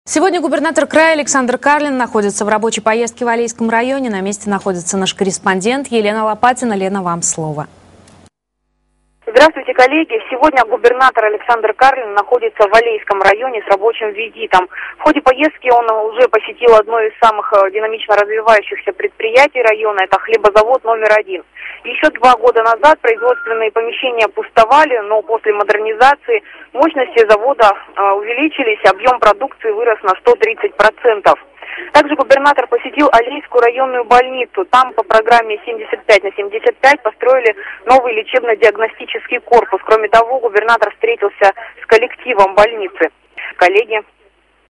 Сегодня губернатор края Александр Карлин находится в рабочей поездке в Алейском районе. На месте находится наш корреспондент Елена Лопатина. Лена, вам слово. Здравствуйте, коллеги. Сегодня губернатор Александр Карлин находится в Алейском районе с рабочим визитом. В ходе поездки он уже посетил одно из самых динамично развивающихся предприятий района. Это хлебозавод номер 1. Еще 2 года назад производственные помещения пустовали, но после модернизации мощности завода увеличились, объем продукции вырос на 130%. Также губернатор посетил Алейскую районную больницу. Там по программе 75/75 построили новый лечебно-диагностический корпус. Кроме того, губернатор встретился с коллективом больницы. Коллеги.